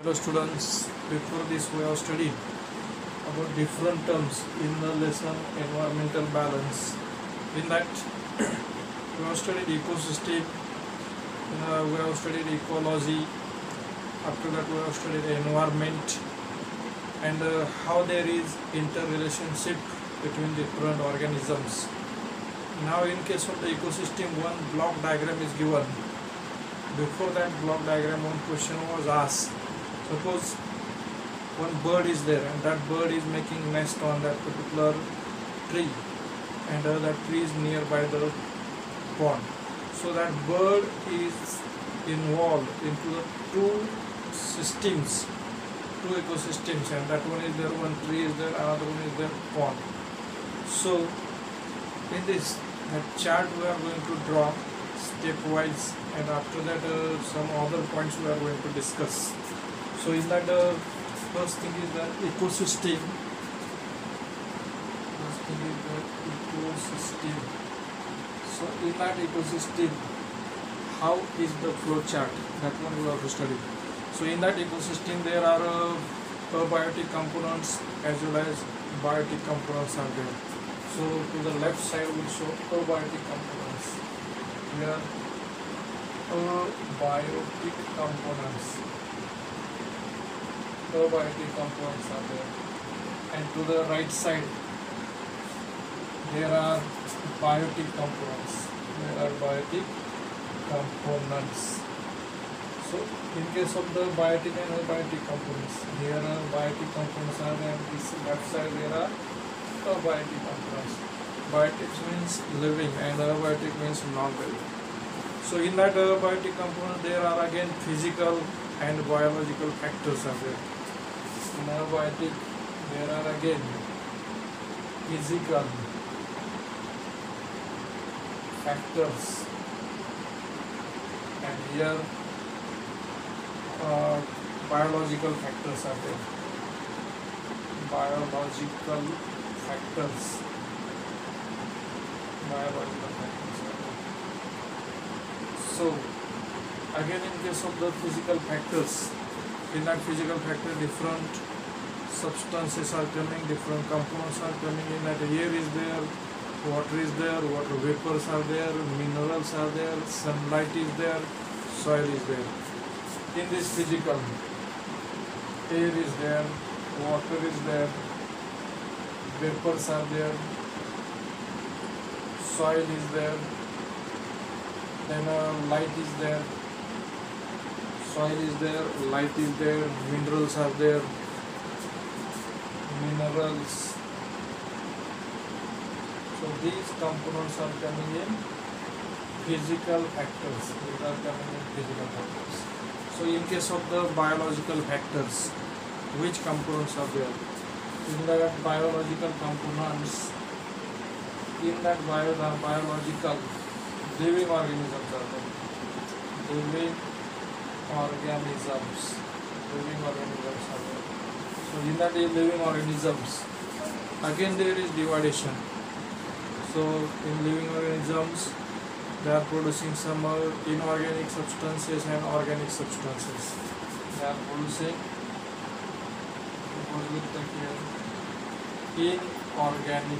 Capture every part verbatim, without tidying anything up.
Hello students, before this we have studied about different terms in the lesson environmental balance. In that we have studied ecosystem, uh, we have studied ecology, after that we have studied environment and uh, how there is interrelationship between different organisms. Now in case of the ecosystem, one block diagram is given. Before that block diagram, one question was asked. Suppose one bird is there and that bird is making nest on that particular tree and uh, that tree is nearby the pond. So that bird is involved into the two systems, two ecosystems, and that one is there, one tree is there, another one is there, pond. So in this that chart we are going to draw stepwise, and after that uh, some other points we are going to discuss. So in that uh, first thing is the ecosystem. First thing is the ecosystem. So in that ecosystem, how is the flow chart? That one we have to study. So in that ecosystem there are uh, abiotic components as well as biotic components are there. So to the left side we show abiotic components. Here abiotic components. Abiotic components are there. And to the right side there are biotic components. There are biotic components. So in case of the biotic and abiotic components, here are biotic components are there, and this left side there are abiotic components. Biotic means living and abiotic means non-living. So in that abiotic component there are again physical and biological factors are there. In abiotic there are again physical factors, and here uh, biological factors are there. Biological factors. Biological factors are there. So again in case of the physical factors, in that physical factor different substances are coming, different components are coming. In that air is there, water is there, water vapors are there, minerals are there, sunlight is there, soil is there. In this physical, air is there, water is there, vapors are there, soil is there, then uh, light is there, soil is there, light is there, minerals are there, minerals. So these components are coming in physical factors. These are coming in physical factors. So in case of the biological factors, which components are there? In that biological components, in that bio biological living organisms are there. Living organisms. Living organisms are there. So in that living organisms, again there is dividation. So in living organisms, they are producing some uh, inorganic substances and organic substances. They are producing inorganic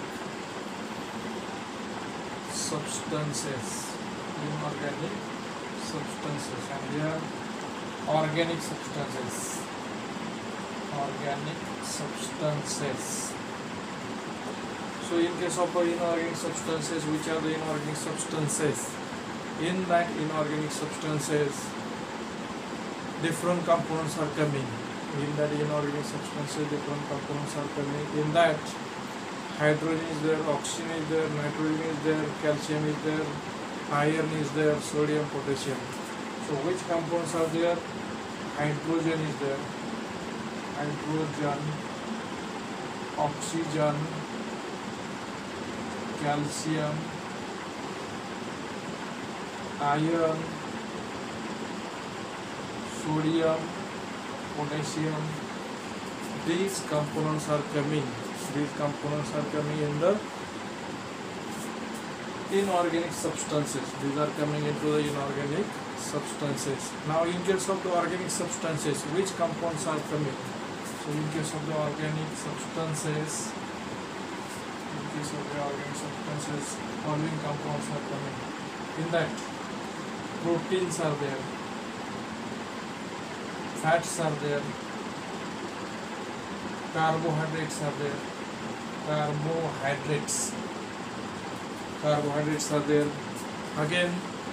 substances, inorganic substances, and they are organic substances, organic substances. So in case of inorganic substances, which are the inorganic substances? In that inorganic substances, different components are coming. In that inorganic substances, different components are coming. In that, hydrogen is there, oxygen is there, nitrogen is there, calcium is there, iron is there, sodium, potassium. So which components are there? Hydrogen is there. Hydrogen, oxygen, calcium, iron, sodium, potassium. These components are coming. These components are coming in the inorganic substances. These are coming into the inorganic substances. Now in case of the organic substances, which compounds are coming? So in case of the organic substances, in case of the organic substances, following compounds are coming. In that, proteins are there, fats are there, carbohydrates are there, carbohydrates, carbohydrates are there again,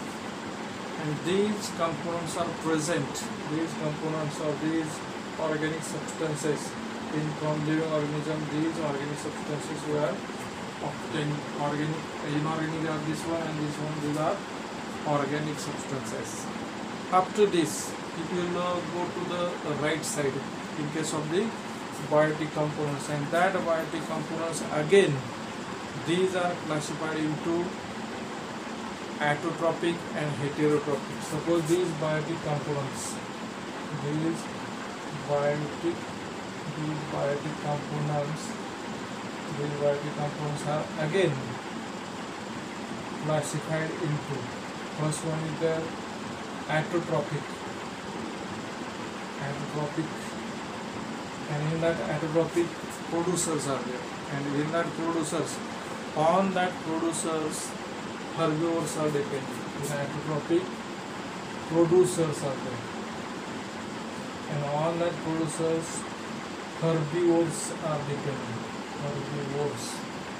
and these compounds are present, these components of these organic substances in from living organism. These organic substances were obtained. Organic, inorganic are this one and this one, these are organic substances. After this, if you uh, go to the right side, in case of the biotic components, and that biotic components again, these are classified into autotrophic and heterotrophic. Suppose these biotic components, these biotic, these biotic components, these biotic components are again classified into, first one is the autotrophic, autotrophic, and in that autotrophic producers are there, and in that producers, on that producers herbivores are dependent. In autotrophic producers are there, and on that producers herbivores are dependent. Herbivores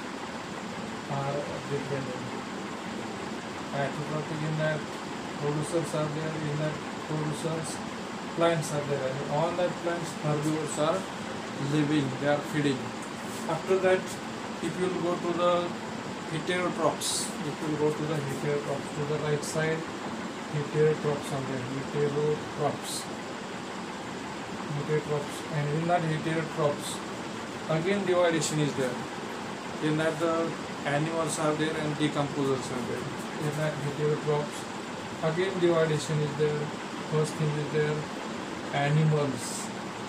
are dependent. Autotrophic, in that producers are there, in that producers plants are there, and on that plants herbivores are living, they are feeding. After that, if you will go to the heterotrophs, if you will go to the heterotrophs, to the right side, heterotrophs are there, heterotrophs, heterotrophs, and in that heterotrophs, again dividation is there. In that the animals are there and decomposers are there. In that heterotrophs, again dividation is there. First thing is there, animals,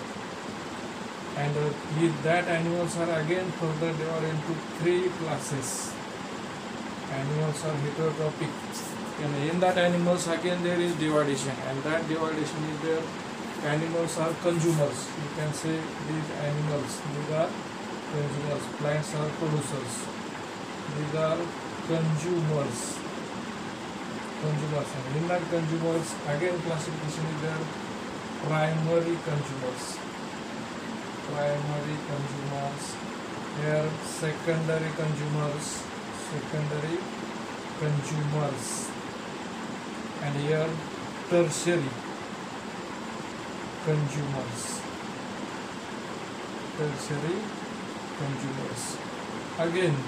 and uh, with that animals are again further divided into three classes. Animals are heterotrophic, and in that animals again there is dividation, and that dividation is there. Animals are consumers. You can say these animals, these are consumers. Plants are producers. These are consumers. Consumers, and in that consumers again classification is there. Primary consumers. Primary consumers. Here secondary consumers. Secondary consumers, and here tertiary consumers. Tertiary consumers again,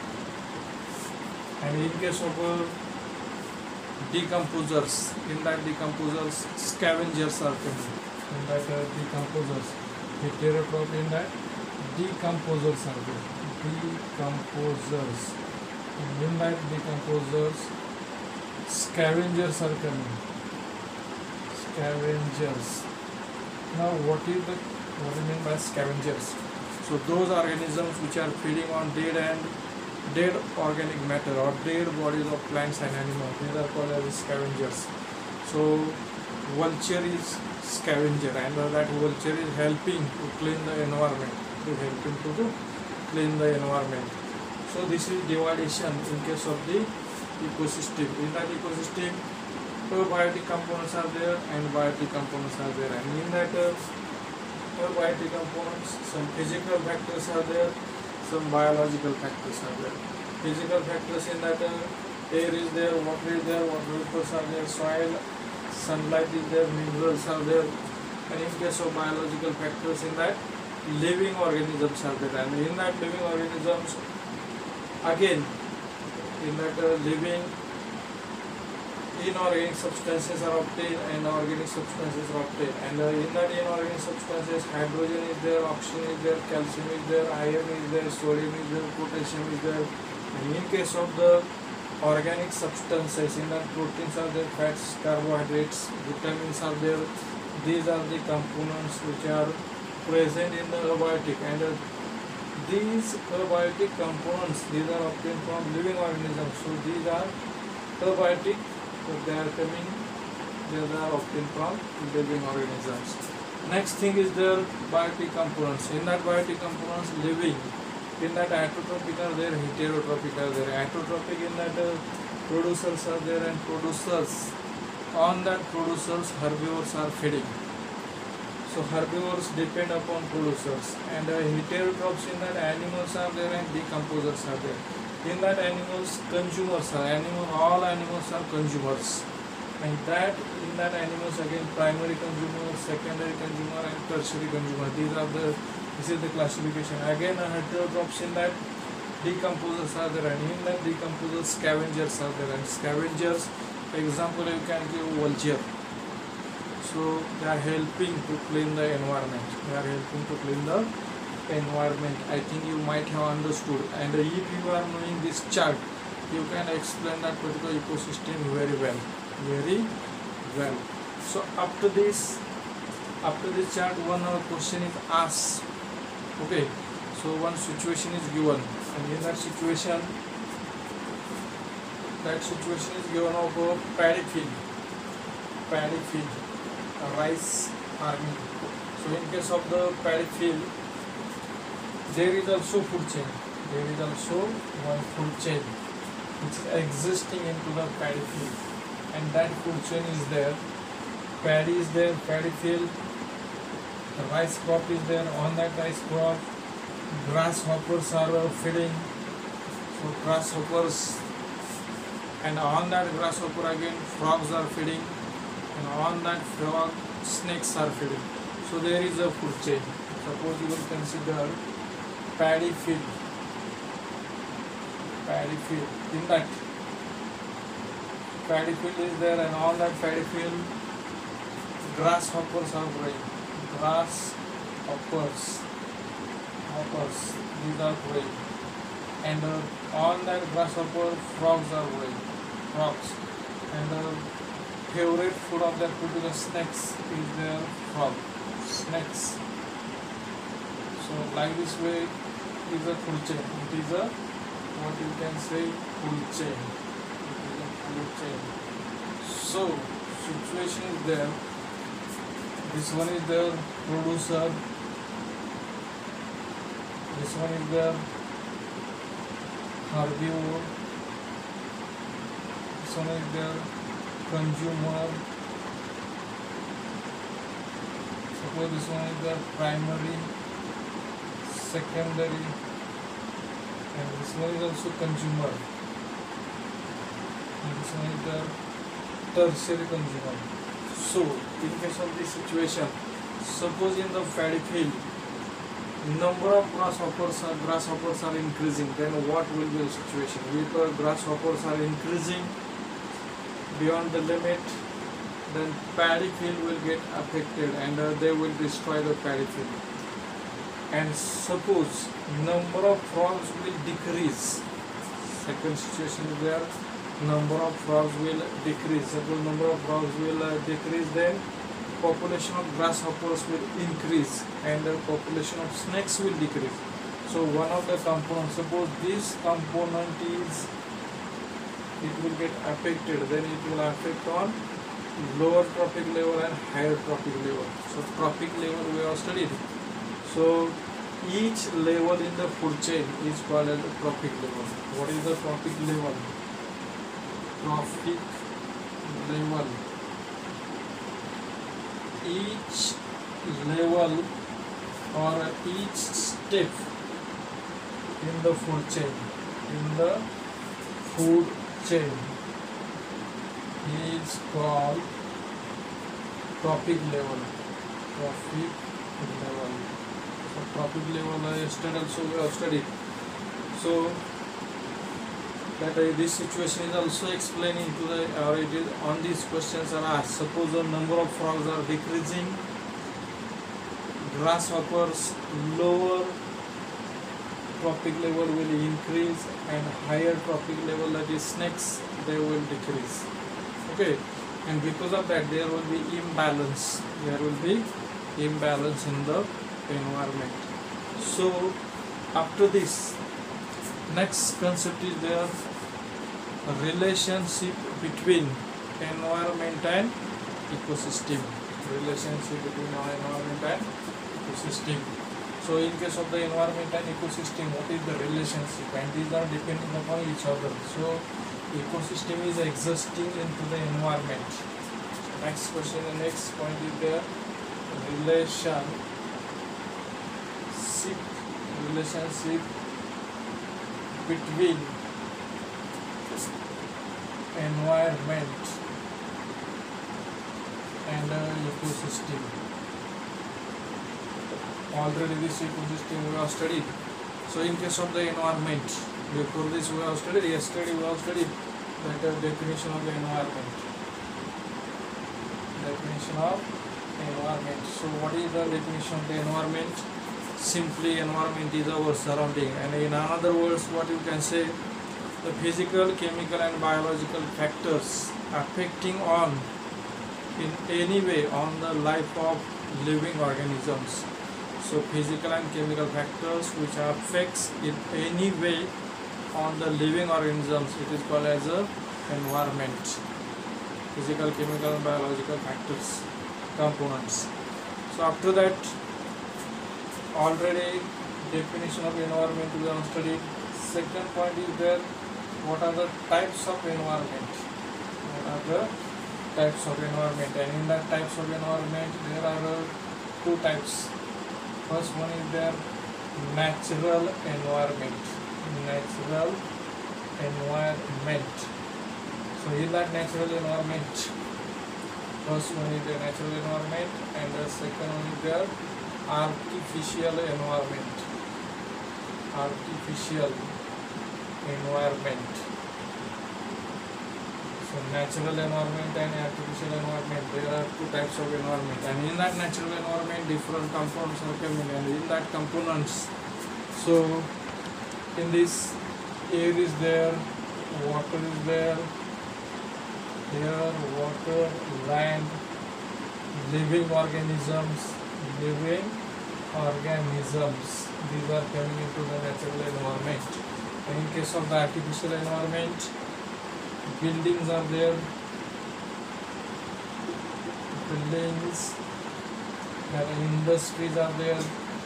and in case of uh, decomposers, in that decomposers scavengers are coming. In that uh, decomposers, heterotroph, in that decomposers are there. Decomposers. And in that decomposers, scavengers are coming. Scavengers. Now, what is the what do you mean by scavengers? So, those organisms which are feeding on dead and dead organic matter or dead bodies of plants and animals, these are called as scavengers. So, vulture is scavenger, and that vulture is helping to clean the environment. Is helping to clean the environment. So this is dividation in case of the ecosystem. In that ecosystem, probiotic components are there and biotic components are there, and in that uh, probiotic components, some physical factors are there, some biological factors are there. Physical factors, in that uh, air is there, water is there, water vapors are there, soil, sunlight is there, minerals are there, and in case of biological factors, in that living organisms are there, and in that living organisms, again, in that uh, living inorganic substances are obtained and organic substances are obtained, and uh, in that inorganic substances, hydrogen is there, oxygen is there, calcium is there, iron is there, sodium is there, potassium is there. And in case of the organic substances, in that proteins are there, fats, carbohydrates, vitamins are there. These are the components which are present in the abiotic, and uh, these abiotic components, these are obtained from living organisms. So these are abiotic, so they are coming they are obtained from living organisms. Next thing is their biotic components. In that biotic components, living. In that autotrophic are there, heterotrophic are there. Autotrophic in that uh, producers are there and producers. On that producers, herbivores are feeding. So herbivores depend upon producers, and uh, heterotrophs in that animals are there and decomposers are there. In that animals, consumers are animal. All animals are consumers, and that in that animals again primary consumer, secondary consumer, and tertiary consumer. These are the this is the classification. Again, uh, heterotrophs in that decomposers are there, and in that decomposers scavengers are there. And scavengers, for example, you can give vulture. So they are helping to clean the environment. They are helping to clean the environment. I think you might have understood. And if you are knowing this chart, you can explain that particular ecosystem very well. Very well. So after this, after this chart, one more question is asked. Okay. So one situation is given, and in that situation, that situation is given of a paddy field. Paddy field. Rice farming. So in case of the paddy field, there is also food chain. There is also one food chain which is existing into the paddy field, and that food chain is there. Paddy is there, paddy field. The rice crop is there. On that rice crop, grasshoppers are feeding. So grasshoppers, and on that grasshopper again frogs are feeding. And on that frog, snakes are feeding. So there is a food chain. Suppose you will consider paddy field. Paddy field. In that paddy field is there, and on that paddy field, grasshoppers are growing. Grasshoppers. Hoppers. These are growing. And uh, on that grasshopper, frogs are growing. Frogs. And uh, favorite food of that particular snakes is their frog. Snakes. So like this way is a food chain. It is a what you can say food chain. It is a food chain. So situation is there. This one is the producer. This one is the herbivore. This one is the consumer. Suppose this one is the primary, secondary, and this one is also consumer, and this one is the tertiary consumer. So in case of this situation, suppose in the paddy field number of grasshoppers are, grasshoppers are increasing, then what will be the situation? If uh, grasshoppers are increasing beyond the limit, then paddy field will get affected, and uh, they will destroy the paddy field. And suppose number of frogs will decrease. Second situation is there, number of frogs will decrease. Suppose number of frogs will uh, decrease, then population of grasshoppers will increase, and the population of snakes will decrease. So one of the components, suppose this component is, it will get affected, then it will affect on lower trophic level and higher trophic level. So trophic level we have studied. So each level in the food chain is called as the trophic level. What is the trophic level? Trophic level. Each level or each step in the food chain, in the food chain is called trophic level. Trophic level. So trophic level I yesterday also we have studied. So that uh, this situation is also explaining to the or it is on these questions are asked. Suppose the number of frogs are decreasing, grasshoppers lower trophic level will increase, and higher trophic level, that is snakes, they will decrease. Okay, and because of that there will be imbalance. There will be imbalance in the environment. So after this, next concept is there, a relationship between environment and ecosystem, relationship between our environment and ecosystem. So in case of the environment and ecosystem, what is the relationship? And these are depending upon each other. So ecosystem is existing into the environment. So next question, the next point is the relationship, relationship between environment and uh, ecosystem. Already this ecosystem we have studied. So in case of the environment, before this we have studied, yesterday we have studied that uh, definition of the environment. Definition of environment. So what is the definition of the environment? Simply, environment is our surrounding, and in other words, what you can say, the physical, chemical and biological factors affecting on in any way on the life of living organisms. So physical and chemical factors which affects in any way on the living organisms, it is called as a environment. Physical, chemical and biological factors, components. So after that, already definition of environment we have studied. Second point is there, what are the types of environment? What are the types of environment? And in that types of environment, there are uh, two types. First one is there natural environment. Natural environment. So in that natural environment, first one is the natural environment, and the second one is there artificial environment. Artificial environment. So natural environment and artificial environment, there are two types of environment, and in that natural environment different components are coming, and in that components, so in this air is there, water is there, air, water, land, living organisms, living organisms, these are coming into the natural environment. And in case of the artificial environment, buildings are there, buildings, there are industries are there,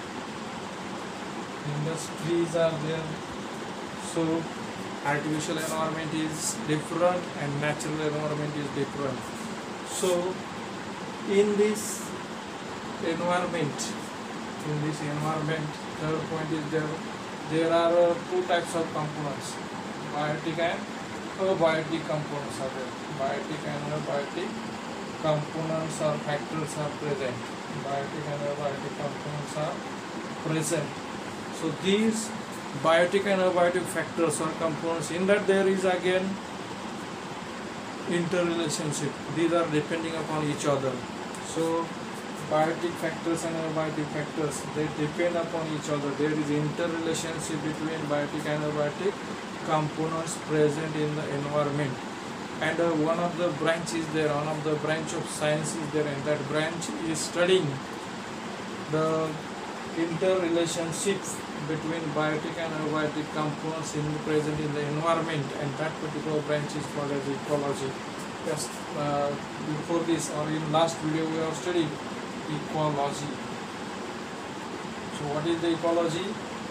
industries are there. So artificial environment is different and natural environment is different. So in this environment, in this environment, third point is there, there are uh, two types of components, biotic and abiotic components are there. Biotic and abiotic components or factors are present. Biotic and abiotic components are present. So these biotic and abiotic factors or components, in that there is again interrelationship. These are depending upon each other. So biotic factors and abiotic factors, they depend upon each other. There is interrelationship between biotic and abiotic components present in the environment. And uh, one of the branch is there, one of the branch of science is there, and that branch is studying the interrelationship between biotic and abiotic components in the present in the environment, and that particular branch is called as ecology. Just uh, before this or in last video we have studied ecology. So what is the ecology?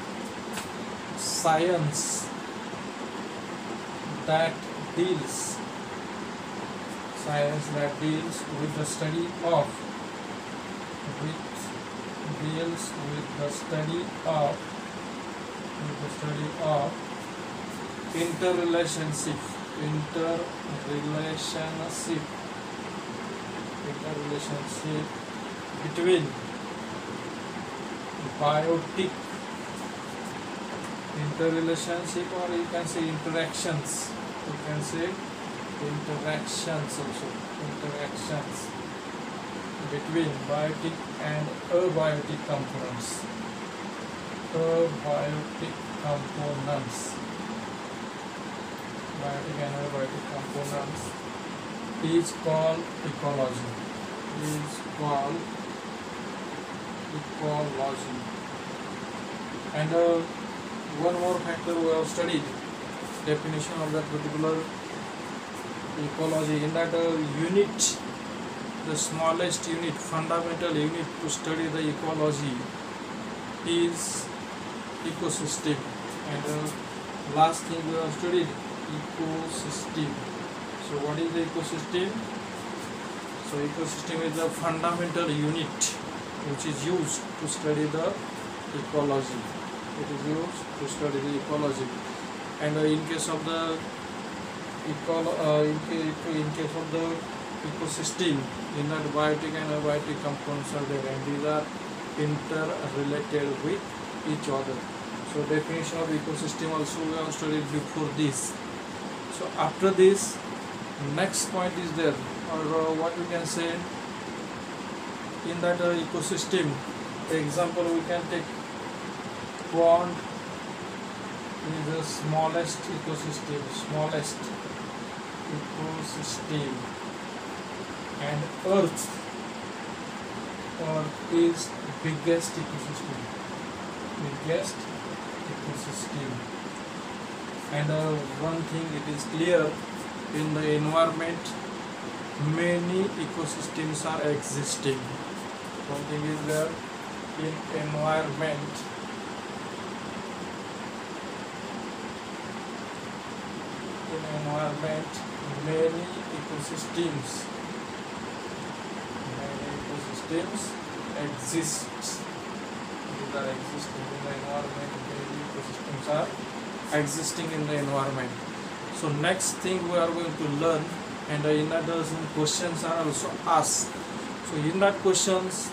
Science that deals science that deals with the study of with deals with the study of with the study of interrelationship interrelationship interrelationship between biotic interrelationship, or you can say interactions, you can say interactions also, interactions between biotic and abiotic components, abiotic components, biotic and abiotic components is called ecology, is called ecology. And uh, one more factor we have studied, definition of that particular ecology, in that uh, unit the smallest unit, fundamental unit to study the ecology is ecosystem. And uh, last thing we have studied, ecosystem. So what is the ecosystem? So ecosystem is the fundamental unit which is used to study the ecology. It is used to study the ecology. And uh, in case of the Ecolo uh, in, case, in case of the ecosystem, in that biotic and abiotic components are there, and these are interrelated with each other. So definition of ecosystem also we have studied before this. So after this, next point is there, or uh, what we can say, in that uh, ecosystem, example we can take pond is the smallest ecosystem, smallest ecosystem, and earth earth is biggest ecosystem, biggest ecosystem. And uh, one thing it is clear, in the environment many ecosystems are existing. One thing is there, in environment in environment many ecosystems many ecosystems exist. These are existing in the environment. Many ecosystems are existing in the environment. So next thing we are going to learn, and in that some questions are also asked. So in that questions,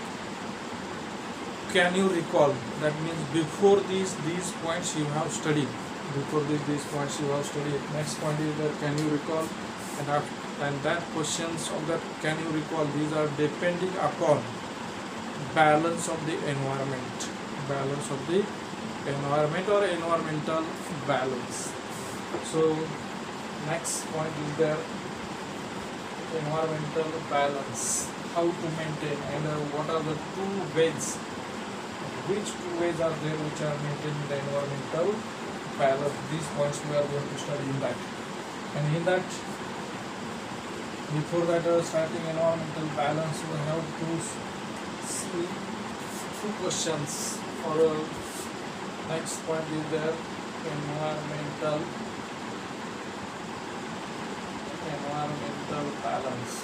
can you recall? That means before these these points you have studied. Before this these points you have studied. Next point is that can you recall, and after, and that questions of that can you recall, these are depending upon balance of the environment, balance of the environment or environmental balance. So next point is there, environmental balance, how to maintain, and uh, what are the two ways, which two ways are there which are maintaining the environmental balance. These points we are going to study in that. And in that, before that uh, starting environmental balance, we have to see two questions. For uh, next point is there, environmental environmental balance.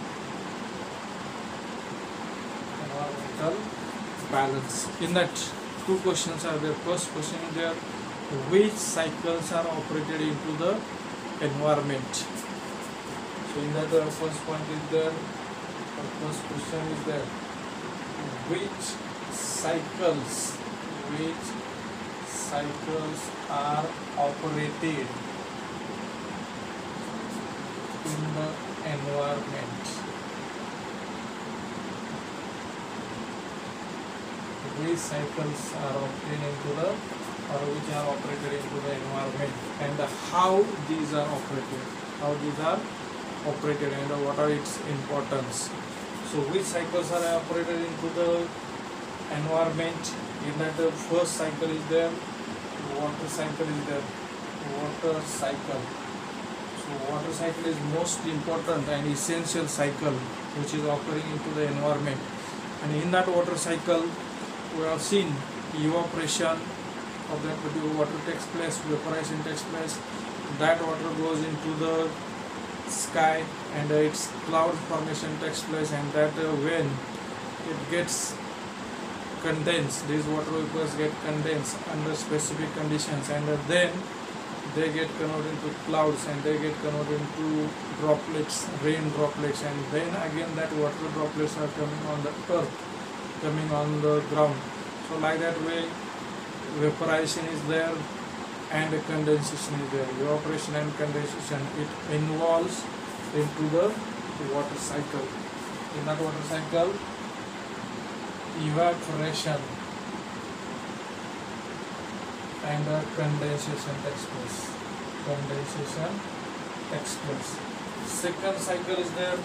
Environmental balance. In that, two questions are there. First question is there, which cycles are operated into the environment? So in that, uh, first point is there, the first question is there, which cycles, which cycles are operated in the environment? Which cycles are operated into the, or which are operated into the environment, and how these are operated, how these are operated, and what are its importance. So which cycles are operated into the environment? In that, the first cycle is there, water cycle is there, water cycle. So water cycle is most important and essential cycle which is occurring into the environment. And in that water cycle, we have seen evaporation of that particular water takes place, vaporization takes place, that water goes into the sky, and uh, its cloud formation takes place, and that uh, when it gets condensed, these water vapors get condensed under specific conditions, and uh, then they get converted into clouds, and they get converted into droplets, rain droplets, and then again that water droplets are coming on the earth, coming on the ground. So like that way, vaporization is there and condensation is there. Evaporation and condensation, it involves into the water cycle. In that water cycle, evaporation and uh, condensation takes place. Condensation takes place. Second cycle is there.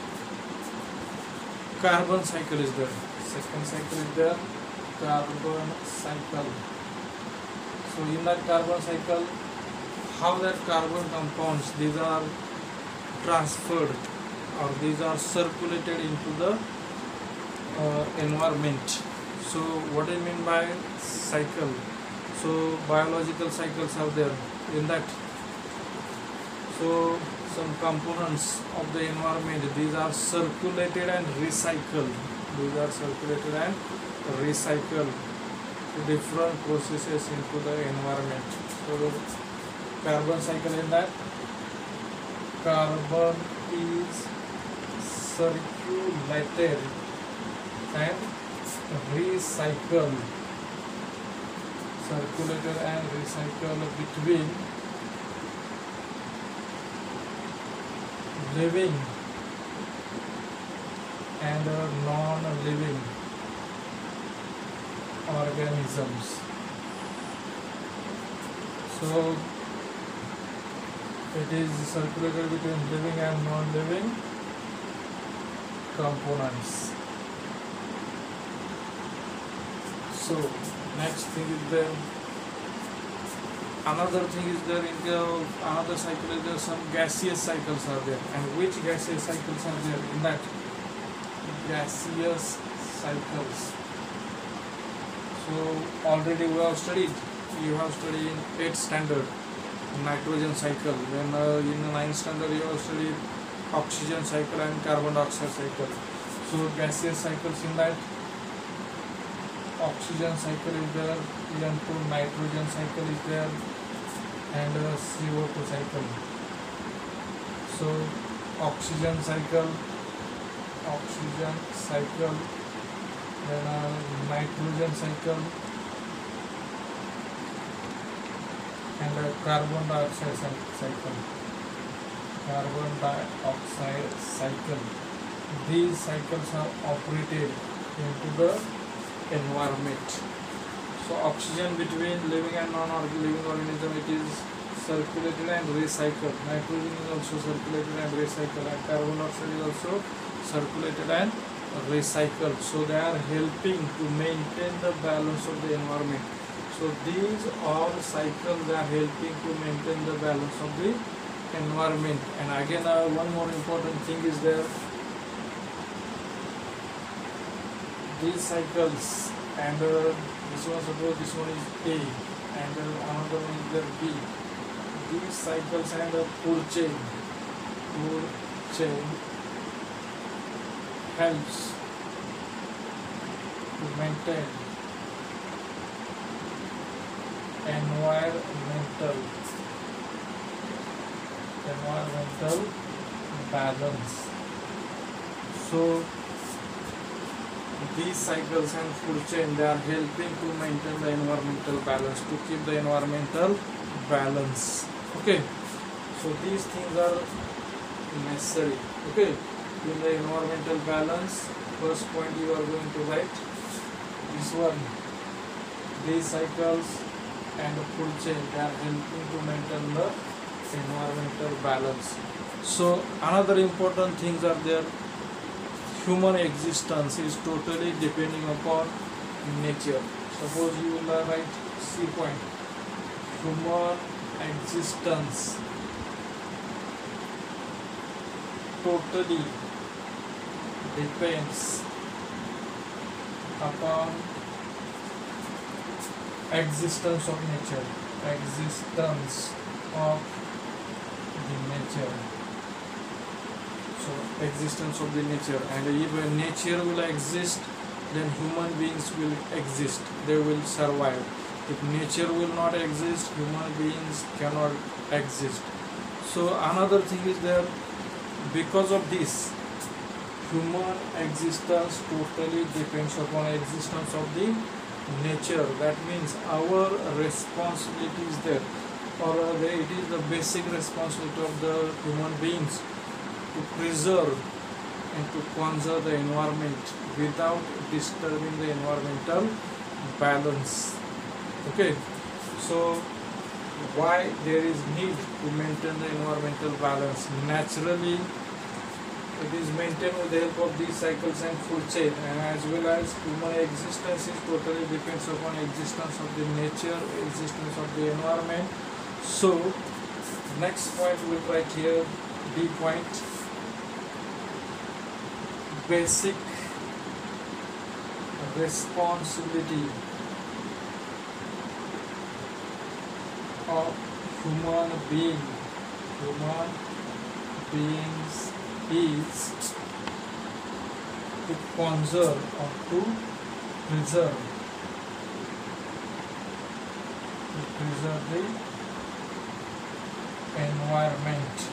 Carbon cycle is there. Second cycle is there. Carbon cycle. So in that carbon cycle, how that carbon compounds, these are transferred or these are circulated into the uh, environment. So what do you mean by cycle? So biological cycles are there in that. So some components of the environment, these are circulated and recycled. These are circulated and recycled to different processes into the environment. So carbon cycle in that, carbon is circulated and recycled, circulated and recycled between living and uh, non-living organisms. So it is circulated between living and non-living components. So next thing is there, another thing is there in the another cycle is there, some gaseous cycles are there. And which gaseous cycles are there in that? Gaseous cycles. So already we have studied, you have studied in eighth standard nitrogen cycle, then uh, in the ninth standard you have studied oxygen cycle and carbon dioxide cycle. So gaseous cycles in that, oxygen cycle is there, then two nitrogen cycle is there, and uh, C O two cycle. So oxygen cycle, oxygen cycle, then uh, nitrogen cycle, and uh, carbon dioxide cycle, carbon dioxide cycle. These cycles are operated into the environment. So oxygen between living and non-living organism, it is circulated and recycled. Nitrogen is also circulated and recycled, and carbon dioxide is also circulated and recycled. So they are helping to maintain the balance of the environment. So these all cycles are helping to maintain the balance of the environment. And again, uh, one more important thing is there, these cycles, and uh, this one, suppose this one is A and uh, another one is there B. These cycles and a food chain, food chain helps to maintain environmental environmental balance. So these cycles and food chain, they are helping to maintain the environmental balance, to keep the environmental balance. Okay, so these things are necessary. Okay, in the environmental balance, first point you are going to write this one, these cycles and the food chain, they are helping to maintain the environmental balance. So another important things are there, human existence is totally depending upon nature. Suppose you will write C point, human existence totally depends upon existence of nature, existence of the nature. So existence of the nature, and if nature will exist, then human beings will exist, they will survive. If nature will not exist, human beings cannot exist. So another thing is there, because of this, human existence totally depends upon existence of the nature. That means our responsibility is there, or it is the basic responsibility of the human beings to preserve and to conserve the environment without disturbing the environmental balance. Okay, so why there is need to maintain the environmental balance? Naturally, it is maintained with the help of these cycles and food chain, and as well as human existence is totally depends upon existence of the nature, existence of the environment. So next point we'll write here, D point, basic responsibility of human being human beings is to conserve or to preserve to preserve the environment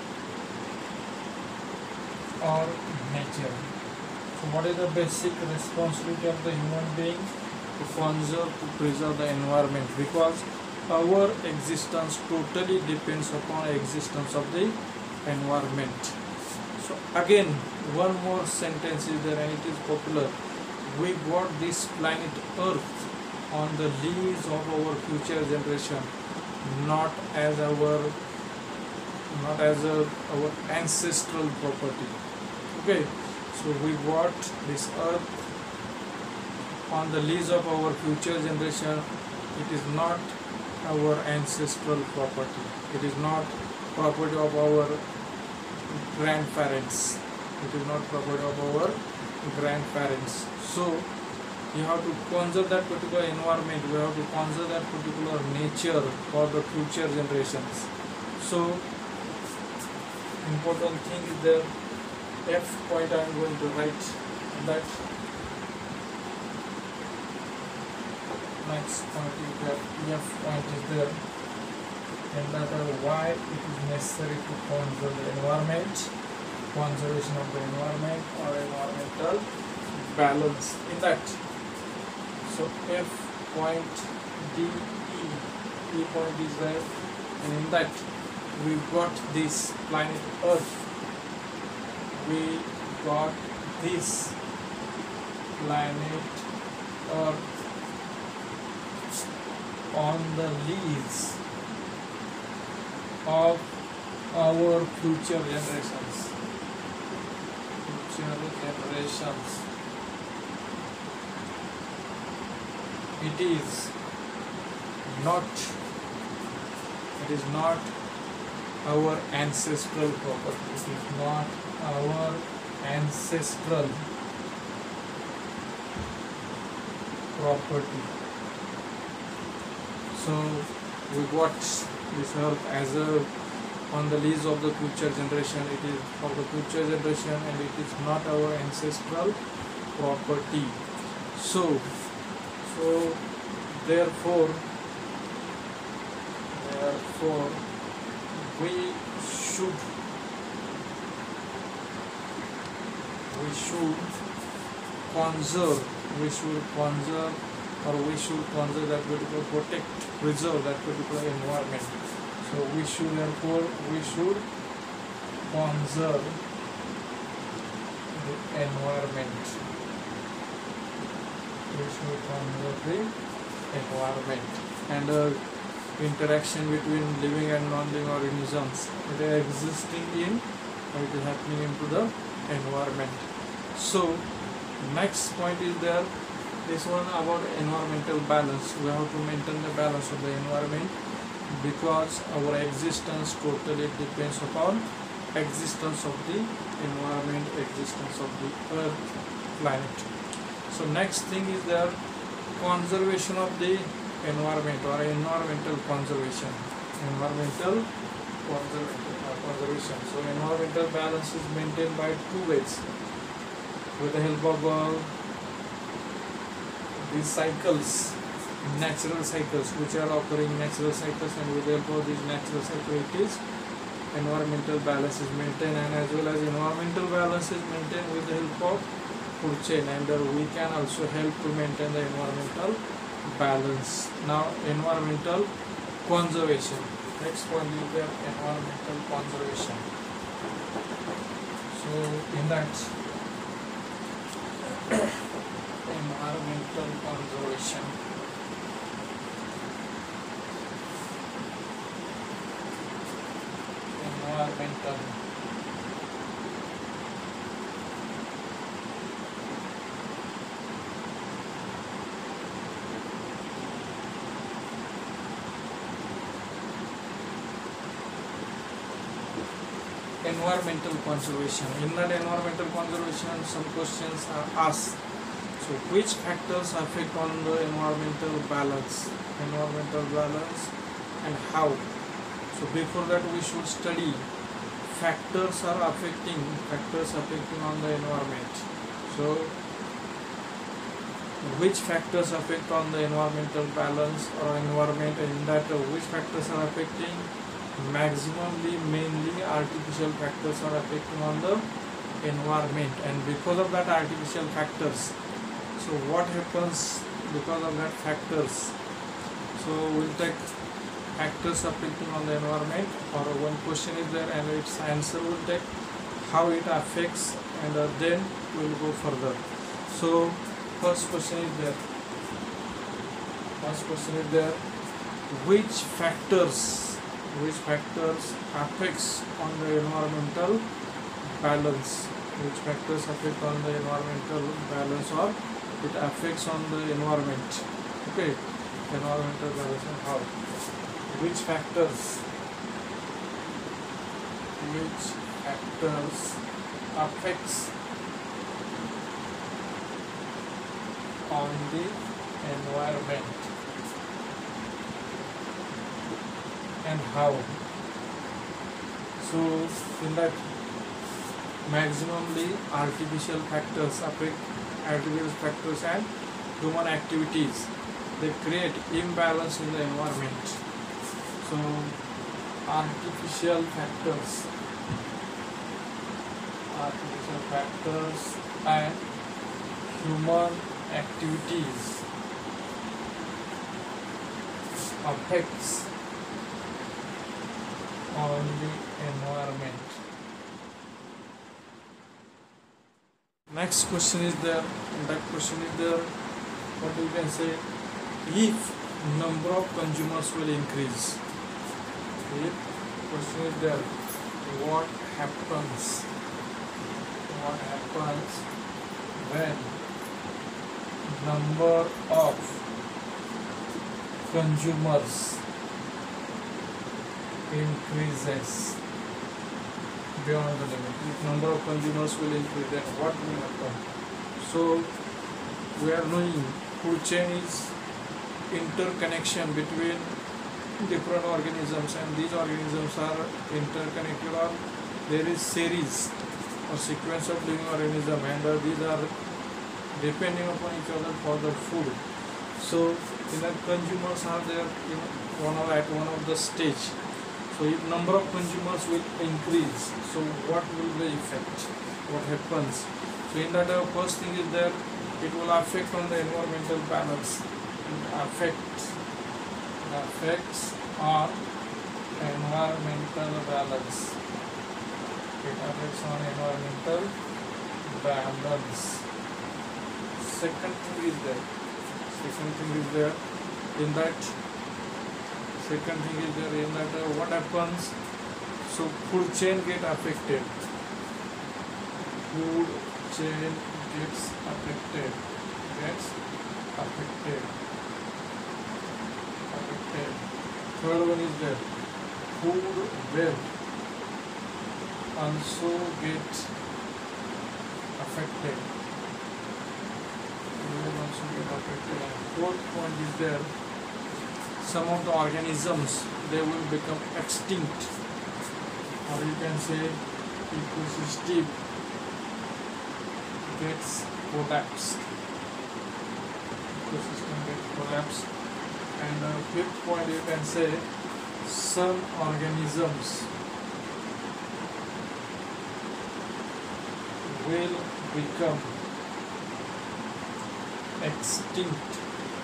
or nature. So what is the basic responsibility of the human being? To conserve, to preserve the environment, because our existence totally depends upon existence of the environment. So again, one more sentence is there, and it is popular. We got this planet Earth on the lease of our future generation, not as our not as a, our ancestral property. Okay, so we got this Earth on the lease of our future generation. It is not our ancestral property. It is not property of our grandparents. It is not property of our grandparents. So you have to conserve that particular environment. You have to conserve that particular nature for the future generations. So important thing is the F point. I am going to write that. Next point is that F point is there, and that is why it is necessary to conserve the environment, conservation of the environment or environmental balance in that. So F point, D, E, E point is there, and in that we got this planet Earth. We got this planet Earth on the lease of our future generations. Future generations. It is not. It is not our ancestral property. It is not our ancestral property. So we got this Earth as a on the lease of the future generation. It is of the future generation, and it is not our ancestral property. So, so therefore, therefore, we should we should conserve. We should conserve. Or we should conserve that particular, protect, preserve that particular environment. So we should therefore we should conserve the environment. We should conserve the environment, and uh, interaction between living and non-living organisms. It is existing in, or it is happening into the environment. So next point is there. This one about environmental balance. We have to maintain the balance of the environment, because our existence totally depends upon existence of the environment, existence of the Earth planet. So next thing is there, conservation of the environment or environmental conservation. Environmental conservation. So environmental balance is maintained by two ways, with the help of uh, these cycles, natural cycles, which are occurring natural cycles, and with the help of these natural cycles, it is environmental balance is maintained, and as well as environmental balance is maintained with the help of food chain, and uh, we can also help to maintain the environmental balance. Now, environmental conservation. Next point is the environmental conservation. So, in that, environmental conservation. Environmental environmental conservation. In that environmental conservation, some questions are asked. So which factors affect on the environmental balance, environmental balance and how? So before that we should study factors are affecting, factors affecting on the environment. So which factors affect on the environmental balance or environment, and that uh, which factors are affecting? Maximally, mainly artificial factors are affecting on the environment, and because of that artificial factors, so what happens because of that factors? So we'll take factors affecting on the environment, or one question is there and its answer will take how it affects, and uh, then we'll go further. So first question is there. First question is there. Which factors, which factors affects on the environmental balance? Which factors affect on the environmental balance, or it affects on the environment? Okay, environmental balance and how? Which factors? Which factors affects on the environment and how? So in that, maximally artificial factors affect, artificial factors and human activities, they create imbalance in the environment. So artificial factors, artificial factors and human activities affects on the environment. Next question is there, that question is there, what you can say, if number of consumers will increase. If question is there, what happens, what happens when number of consumers increases beyond the limit? If number of consumers will increase, then what will happen? So we are knowing food chain is interconnection between different organisms, and these organisms are interconnected, or there is series or sequence of living organism, and uh, these are depending upon each other for the food. So in that consumers are there in one of at one of the stage. So if number of consumers will increase, so what will the effect? What happens? So in that uh, first thing is there, it will affect on the environmental balance. It affects affects on environmental balance. It affects on environmental balance. Second thing is there. Second thing is there. In that, second thing is there. In that, uh, what happens? So food chain get affected. Food chain gets affected. Gets affected. Affected. Third one is there. Food web also get affected. Will also get affected. And fourth point is there, some of the organisms, they will become extinct, or you can say ecosystem gets collapsed. Ecosystem gets collapsed. And uh, fifth point, you can say some organisms will become extinct.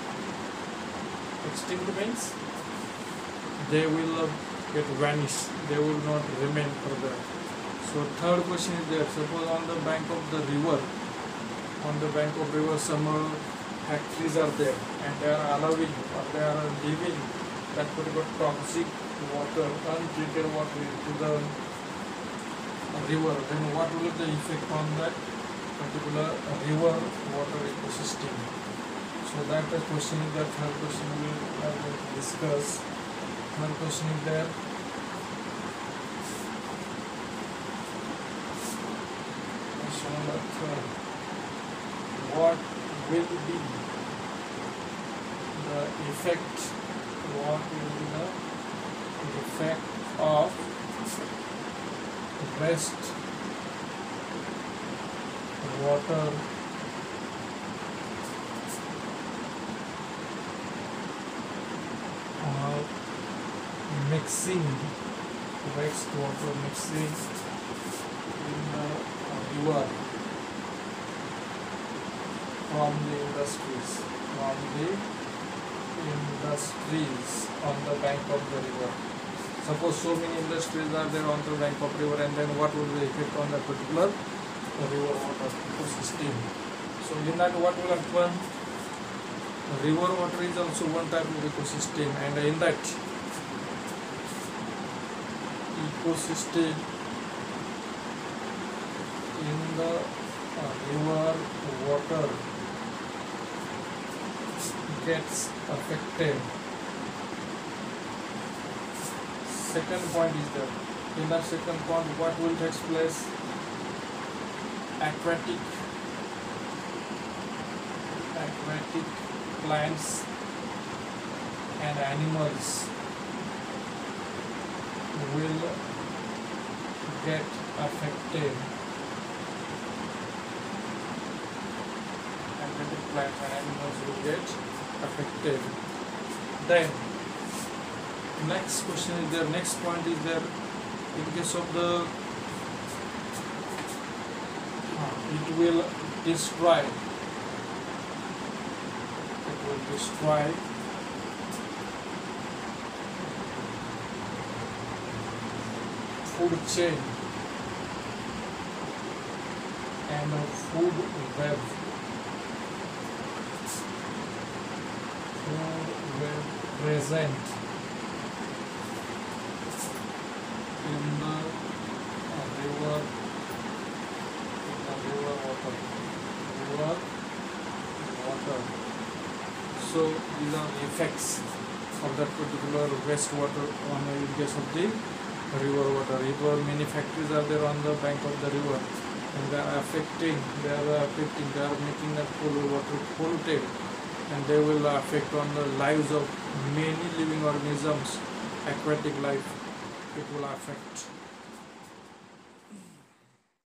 Extinct means they will uh, get vanished, they will not remain further. So third question is there, suppose on the bank of the river, on the bank of river some uh, factories are there, and they are allowing or they are leaving that particular toxic water, untreated water into the river, then what will be the effect on that particular river water ecosystem? So that the question is, that third question we are going to discuss. Third question is there, twelve. What will be the effect? What will be the effect of rest water uh, mixing waste water mixing in the river from the industries from the industries on the bank of the river. Suppose so many industries are there on the bank of river, and then what will be the effect on that particular river water ecosystem? So in that, what will happen? River water is also one type of ecosystem, and in that ecosystem, in the uh, river water gets affected. Second point is that in that second point, what will take place? Aquatic aquatic plants and animals will get affected. Aquatic plants and animals will get affected. Then next question is there, next point is there, in case of the uh, it will destroy it will destroy food chain and a food web food web present in the uh, river in the river water river water. So these are the effects of that particular wastewater on the in case of the river water. River, many factories are there on the bank of the river, and they are affecting they are affecting they are making that polluted water polluted, and they will affect on the lives of many living organisms, aquatic life. It will affect.